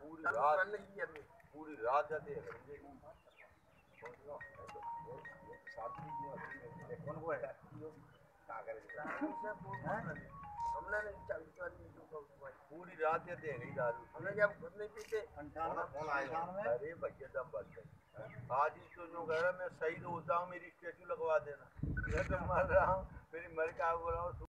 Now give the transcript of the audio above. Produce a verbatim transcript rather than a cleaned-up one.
पूरी रात पूरी रात जाते हैं कौन को है पूरी रात जाते हैं नहीं दारू हमने जब खुद नहीं पीते कौन आए अरे भैया दम बच गई आज ही तो जो कह रहा मैं शहीद होता हूँ मेरी स्टेचू लगवा देना मैं तो मर रहा हूँ मेरी मर का बोला